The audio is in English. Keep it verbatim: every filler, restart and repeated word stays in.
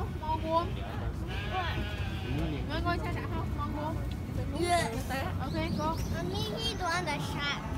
Mau buông. Ngồi ngồi xe đã không? Mau buông. Ok, go. Mommy, he don't understand.